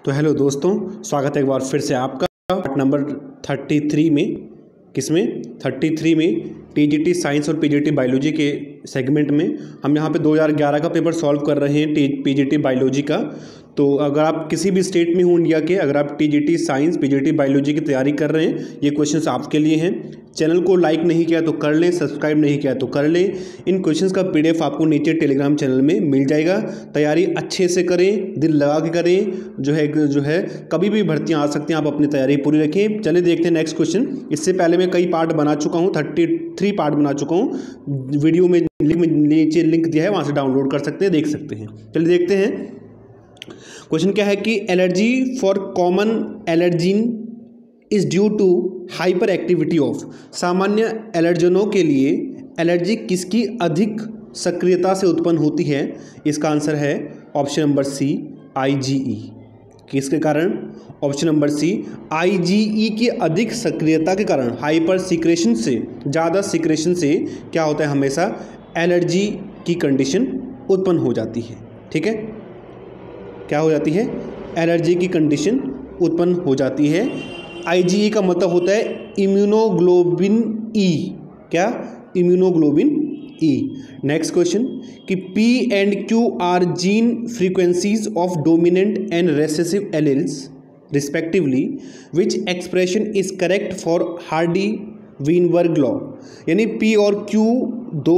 तो हेलो दोस्तों, स्वागत है एक बार फिर से आपका पार्ट नंबर 33 में। किसमें? 33 में टीजीटी साइंस और पीजीटी बायोलॉजी के सेगमेंट में हम यहाँ पे 2011 का पेपर सॉल्व कर रहे हैं पीजीटी बायोलॉजी का। तो अगर आप किसी भी स्टेट में हो इंडिया के, अगर आप टीजीटी साइंस पीजीटी बायोलॉजी की तैयारी कर रहे हैं, ये क्वेश्चंस आपके लिए हैं। चैनल को लाइक नहीं किया तो कर लें, सब्सक्राइब नहीं किया तो कर लें। इन क्वेश्चंस का पीडीएफ आपको नीचे टेलीग्राम चैनल में मिल जाएगा। तैयारी अच्छे से करें, दिल लगा के करें। जो है कभी भी भर्तियाँ आ सकती हैं, आप अपनी तैयारी पूरी रखें। चलिए देखते हैं नेक्स्ट क्वेश्चन। इससे पहले मैं कई पार्ट बना चुका हूँ, 33 पार्ट बना चुका हूँ। वीडियो में नीचे लिंक दिया है, वहाँ से डाउनलोड कर सकते हैं, देख सकते हैं। चलिए देखते हैं क्वेश्चन क्या है कि allergy for common allergen is due to hyper activity of. सामान्य एलर्जनों के लिए एलर्जी किसकी अधिक सक्रियता से उत्पन्न होती है? इसका आंसर है ऑप्शन नंबर सी, IgE। किसके कारण? ऑप्शन नंबर सी, IgE की अधिक सक्रियता के कारण, हाइपर सीक्रेशन से, ज़्यादा सीक्रेशन से क्या होता है, हमेशा एलर्जी की कंडीशन उत्पन्न हो जाती है। ठीक है, क्या हो जाती है? एलर्जी की कंडीशन उत्पन्न हो जाती है। IgE का मतलब होता है इम्यूनोग्लोबिन ई। क्या? Immunoglobin E. नेक्स्ट क्वेश्चन कि P and Q are gene frequencies of dominant and recessive alleles respectively, which expression is correct for Hardy Weinberg law. यानी P और Q दो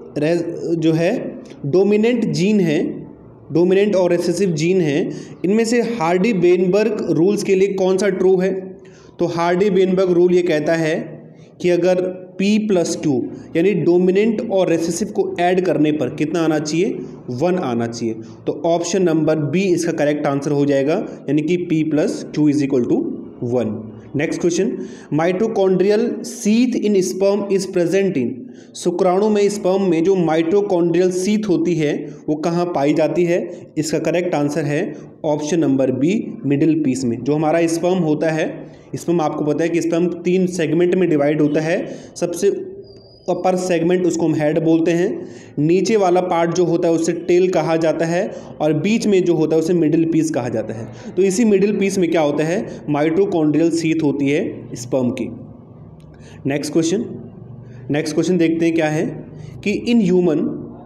जो है डोमिनेंट जीन है, डोमिनेंट और recessive gene हैं। इनमें से हार्डी वेनबर्ग रूल्स के लिए कौन सा ट्रू है? तो हार्डी वेनबर्ग रूल ये कहता है कि अगर P + Q यानी डोमिनेंट और रेसेसिव को ऐड करने पर कितना आना चाहिए? 1 आना चाहिए। तो ऑप्शन नंबर बी इसका करेक्ट आंसर हो जाएगा, यानी कि P + Q = 1। Next question, mitochondrial sheath in sperm is present in. शुक्राणु में, स्पर्म में जो माइटोकॉन्ड्रियल सीथ होती है वो कहाँ पाई जाती है? इसका करेक्ट आंसर है option number B, middle piece में। जो हमारा स्पर्म होता है, स्पर्म आपको पता है कि स्पर्म 3 सेगमेंट में डिवाइड होता है। सबसे अपर सेगमेंट उसको हम हेड बोलते हैं, नीचे वाला पार्ट जो होता है उसे टेल कहा जाता है, और बीच में जो होता है उसे मिडिल पीस कहा जाता है। तो इसी मिडिल पीस में क्या होता है? माइटोकॉन्ड्रियल सीथ होती है स्पर्म की। नेक्स्ट क्वेश्चन देखते हैं क्या है कि इन ह्यूमन,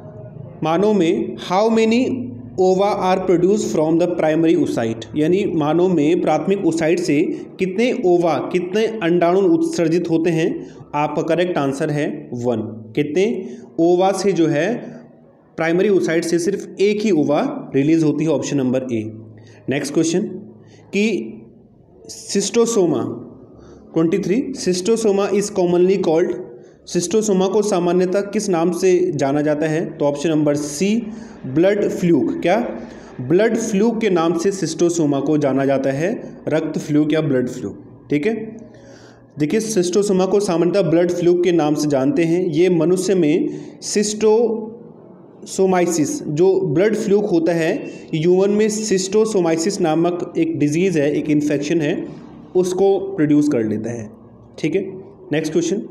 मानव में, how many ova are produce from the primary oocyte. यानी मानव में प्राथमिक ओसाइट से कितने ओवा, कितने अंडाणु उत्सर्जित होते हैं? आपका करेक्ट आंसर है 1। कितने ओवा से जो है प्राइमरी ओसाइट से सिर्फ एक ही ओवा रिलीज होती है, option number A. Next question कि Schistosoma 23, Schistosoma is commonly called. Schistosoma को सामान्यतः किस नाम से जाना जाता है? तो option number C, blood fluke. क्या? ब्लड फ्लूक के नाम से सिस्टोसोमा को जाना जाता है, रक्त फ्लूक या ब्लड फ्लूक। ठीक है, देखिए सिस्टोसोमा को सामान्यतः ब्लड फ्लूक के नाम से जानते हैं। ये मनुष्य में सिस्टोसोमाइसिस, जो ब्लड फ्लूक होता है, ह्यूमन में सिस्टोसोमाइसिस नामक एक डिजीज़ है, एक इन्फेक्शन है, उसको प्रोड्यूस कर लेता है। ठीक है, next question,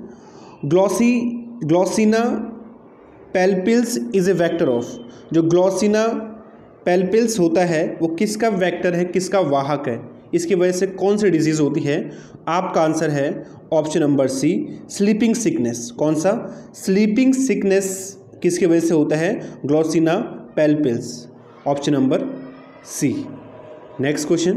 Glossina palpalis is a vector of. जो ग्लॉसिना पैल्पिल्स होता है वो किसका वेक्टर है, किसका वाहक है? इसकी वजह से कौन सी डिजीज़ होती है? आपका आंसर है option number C, sleeping sickness. कौन सा? स्लीपिंग सिकनेस किसकी वजह से होता है? Glossina palpalis, option number C. Next question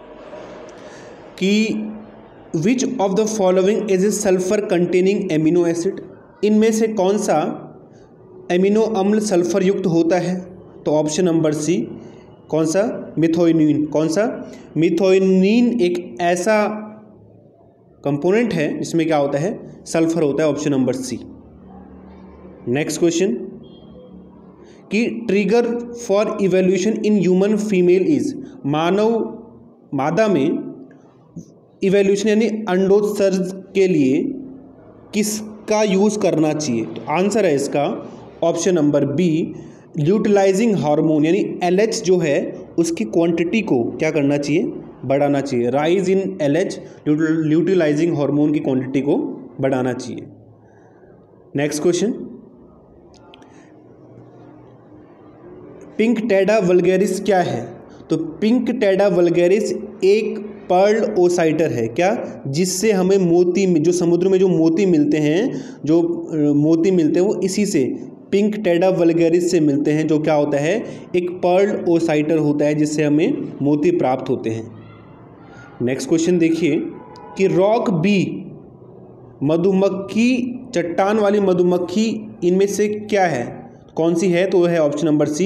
कि which of the following is a sulphur containing amino acid. इनमें से कौन सा एमिनो अम्ल सल्फर युक्त होता है? तो ऑप्शन नंबर सी, कौन सा? मिथोइनिन। कौन सा? मिथोइनिन एक ऐसा कंपोनेंट है जिसमें क्या होता है? सल्फर होता है, option number C. Next question कि trigger for evolution in human female is. मानव मादा में इवोल्यूशन यानी अंडोत्सर्ग के लिए किसका यूज़ करना चाहिए? तो आंसर है इसका option number B, luteinising hormone. यानी LH जो है उसकी क्वांटिटी को क्या करना चाहिए? बढ़ाना चाहिए। Rise in LH, luteinising hormone की क्वांटिटी को बढ़ाना चाहिए। Next question, Pinctada vulgaris क्या है? तो पिंकटेडा वल्गैरिस एक पर्ल ओसाइटर है क्या, जिससे हमें मोती, जो समुद्र में जो मोती मिलते हैं, जो मोती मिलते हैं वो इसी से पिंकटेडा वल्गैरिस से मिलते हैं, जो क्या होता है एक पर्ल ओसाइटर होता है जिससे हमें मोती प्राप्त होते हैं। नेक्स्ट क्वेश्चन देखिए कि रॉक बी मधुमक्खी, चट्टान वाली मधुमक्खी इनमें से क्या है, कौन सी है, तो है option number C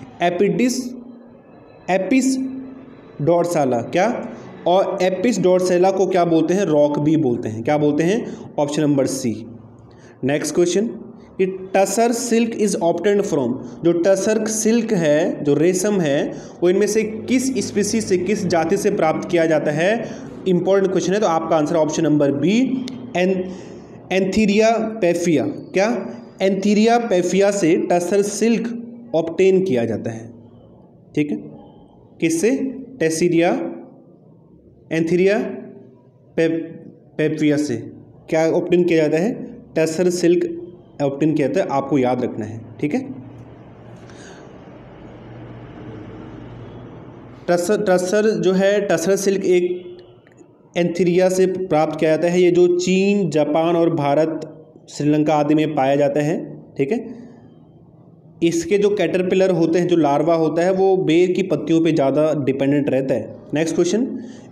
Apis dorsata क्या, और एपिस डोर्सेला को क्या बोलते हैं, रॉक बी बोलते हैं, क्या बोलते हैं, option number C. Next question कि tussar silk is obtained from, जो टसर सिल्क है, जो रेशम है, वो इनमें से किस स्पीसीज से, किस जाति से प्राप्त किया जाता है, इंपॉर्टेंट क्वेश्चन है। तो आपका answer option number B Antheraea paphia क्या, एंथीरिया पैफिया से टसर सिल्क ऑब्टेन किया जाता है। ठीक है, किससे, टेसीरिया एंथीरिया पैफिया से क्या ऑब्टेन किया जाता है, टसर सिल्क ऑब्टेन किया जाता है, आपको याद रखना है। ठीक है, टसर जो है, टसर सिल्क एक एंथीरिया से प्राप्त किया जाता है। ये जो चीन, जापान और भारत, श्रीलंका आदि में पाया जाता है। ठीक है, इसके जो कैटरपिलर होते हैं, जो लार्वा होता है, वो बेर की पत्तियों पे ज़्यादा डिपेंडेंट रहता है। Next question,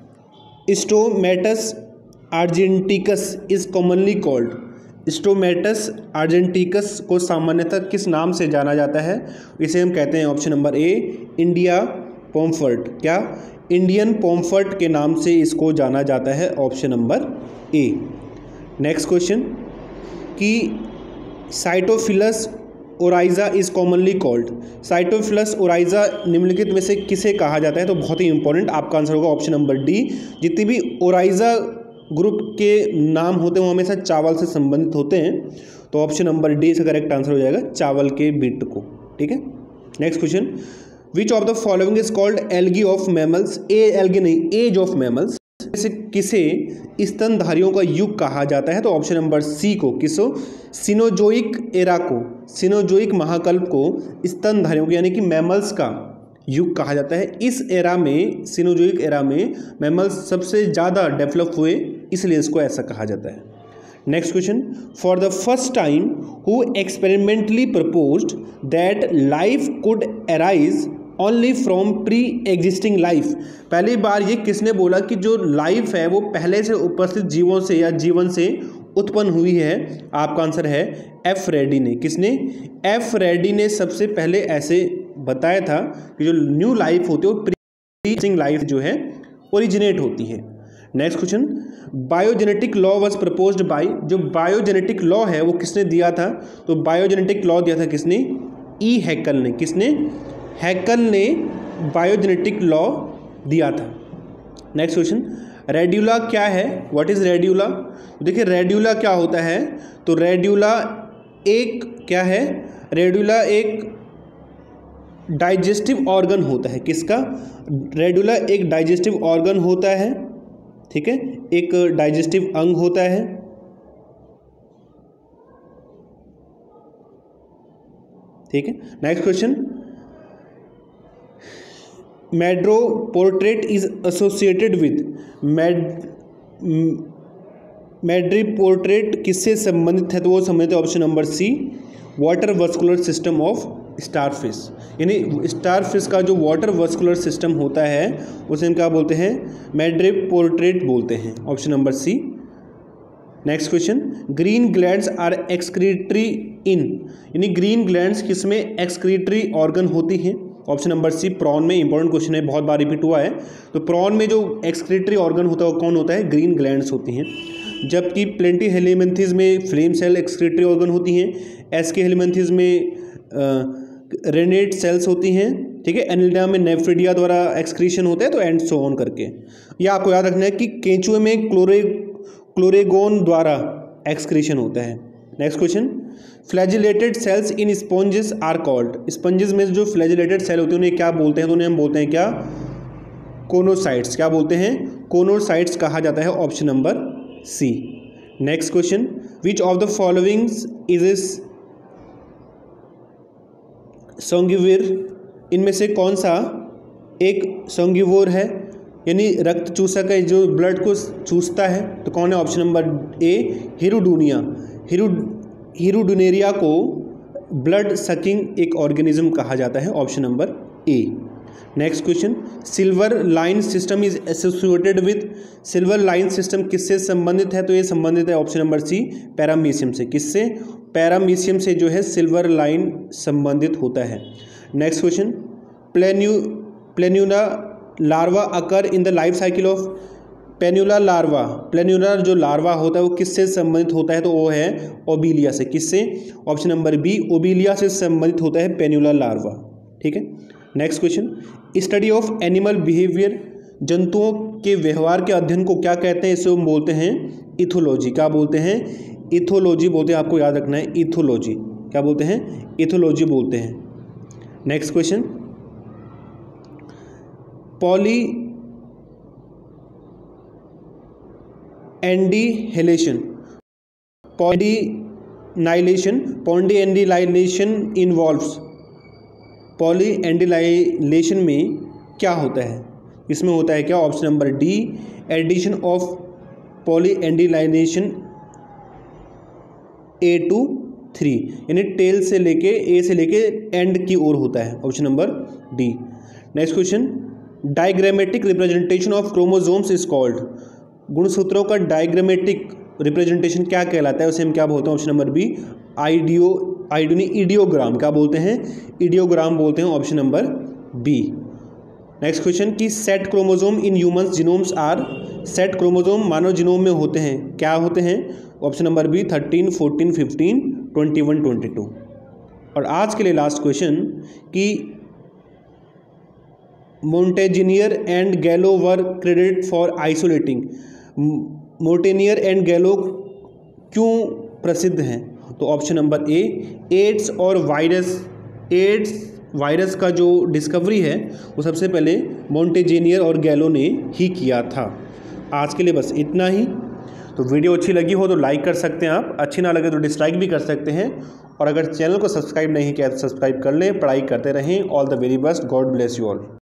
Stromateus argenteus is commonly called, Stromateus argenteus को सामान्यतः किस नाम से जाना जाता है, इसे हम कहते हैं option number A India pomfret क्या, इंडियन पॉम्फर्ट के नाम से इसको जाना जाता है, option number A. Next question कि Sitophilus oryzae is commonly called, Sitophilus oryzae निम्नलिखित में से किसे कहा जाता है, तो बहुत ही इंपॉर्टेंट, आपका आंसर होगा ऑप्शन नंबर डी। जितनी भी ओराइजा ग्रुप के नाम होते हैं वो हमेशा चावल से संबंधित होते हैं, तो ऑप्शन नंबर डी इसका करेक्ट आंसर हो जाएगा, चावल के बीट को। ठीक है, next question, which of the following is called algae of mammals, algae नहीं, एज ऑफ मैमल्स, किसे स्तनधारियों का युग कहा जाता है, तो ऑप्शन नंबर सी को, किसो, सिनोजोइक एरा को, सिनोजोइक महाकल्प को स्तनधारियों को यानी कि मैमल्स का युग कहा जाता है। इस एरा में, सिनोजोइक एरा में मैमल्स सबसे ज़्यादा डेवलप हुए, इसलिए इसको ऐसा कहा जाता है। Next question, for the first time who experimentally proposed that life could arise only from pre existing life, पहली बार ये किसने बोला कि जो लाइफ है वो पहले से उपस्थित जीवों से या जीवन से उत्पन्न हुई है, आपका आंसर है एफ रेडी ने। किसने, एफ रेडी ने सबसे पहले ऐसे बताया था कि जो न्यू लाइफ होती है वो प्री एग्जिस्टिंग लाइफ जो है ओरिजिनेट होती है। Next question, biogenetic law was proposed by, जो बायोजेनेटिक लॉ है वो किसने दिया था, तो बायोजेनेटिक लॉ दिया था किसने, ई हैकल ने, किसने, हैकल ने बायोजेनेटिक लॉ दिया था। नेक्स्ट क्वेश्चन, रेड्यूला क्या है, व्हाट इज रेड्यूला, देखिए रेड्यूला क्या होता है, तो रेड्यूला एक क्या है, रेड्यूला एक डाइजेस्टिव ऑर्गन होता है, किसका, रेड्यूला एक डाइजेस्टिव ऑर्गन होता है। ठीक है, एक डाइजेस्टिव अंग होता है। ठीक है, next question, madreporite is associated with, madreporite किससे संबंधित है, तो वो संबंधित है option number C water vascular system of starfish, यानी स्टारफिश का जो वाटर वर्स्कुलर सिस्टम होता है उसे हम क्या बोलते हैं, मैड्रोपोर्ट्रेट बोलते हैं, option number C. Next question, green glands are excretory in, यानी ग्रीन ग्लैंड्स किसमें एक्सक्रीटरी ऑर्गन होती हैं, ऑप्शन नंबर सी प्रॉन में। इंपॉर्टेंट क्वेश्चन है, बहुत बार रिपीट हुआ है। तो प्रॉन में जो एक्सक्रीटरी ऑर्गन होता है वो कौन होता है, ग्रीन ग्लैंड्स होती हैं। जबकि प्लेंटी हेलिमेंथिस में फ्लेम सेल एक्सक्रीटरी ऑर्गन होती हैं, एसके हेलिमेंथिस में रेनेट सेल्स होती हैं। ठीक है, एनिलिडा में नेफ्रिडिया द्वारा एक्सक्रीशन होता है, तो एंड सो ऑन करके। यह आपको याद रखना है कि केंचुए में क्लोरेगोन द्वारा एक्सक्रीशन होता है। Next question, flagellated cells in sponges are called, sponges में जो फ्लैजिलेटेड सेल होते हैं उन्हें क्या बोलते हैं, तो उन्हें हम बोलते हैं क्या, कोनोसाइट्स, क्या बोलते हैं, कोनोसाइट्स कहा जाता है, option number C. Next question, which of the followings is is sanguivorous, इनमें से कौन सा एक संगिवोर है यानी रक्त चूसक है जो ब्लड को चूसता है, तो कौन है? ऑप्शन नंबर ए हिरुडूनिया। हिरुडुनेरिया को ब्लड सकिंग एक ऑर्गेनिज्म कहा जाता है, option number A. Next question, silver line system is associated with, silver line system किससे संबंधित है? तो ये संबंधित है ऑप्शन नंबर सी पैरामीशियम से। किससे? पैरामीशियम से जो है सिल्वर लाइन संबंधित होता है। Next question, planula larva occur in the life cycle of, planula larva, planular जो लार्वा होता है वो किससे संबंधित होता है? तो वो है ओबिलिया से। किससे? ऑप्शन नंबर बी ओबिलिया से संबंधित होता है प्लेन्यूला लार्वा। ठीक है। Next question, study of animal behaviour, जंतुओं के व्यवहार के अध्ययन को क्या कहते हैं? इसे हम बोलते हैं इथोलॉजी। क्या बोलते हैं? इथोलॉजी बोलते हैं, आपको याद रखना है इथोलॉजी। क्या बोलते हैं? इथोलॉजी बोलते हैं। Next question, polyadenylation involves, polyadenylation में क्या होता है? इसमें होता है क्या? Option number D addition of polyadenylation A to 3, यानी टेल से लेके ए से लेके एंड की ओर होता है, option number D. Next question, diagrammatic representation of chromosomes is called, गुणसूत्रों का डायग्रामेटिक रिप्रेजेंटेशन क्या कहलाता है? उसे हम क्या बोलते हैं? Option number B idiogram. क्या बोलते हैं? इडियोग्राम बोलते हैं, option number B. Next question, की set chromosome in humans genomes are, set chromosome मानव जीनोम में होते हैं, क्या होते हैं? Option number B 13, 14, 15, 21, 22। और आज के लिए लास्ट क्वेश्चन, कि Montagnier and Gallo were credit for isolating, Montagnier and Gallo क्यों प्रसिद्ध हैं? तो ऑप्शन नंबर ए एड्स और वायरस का जो डिस्कवरी है वो सबसे पहले मोंटेजिनियर और गैलो ने ही किया था। आज के लिए बस इतना ही। तो वीडियो अच्छी लगी हो तो लाइक कर सकते हैं आप, अच्छी ना लगे तो डिसलाइक भी कर सकते हैं, और अगर चैनल को सब्सक्राइब नहीं किया तो सब्सक्राइब कर लें। पढ़ाई करते रहें। All the very best, God bless you all.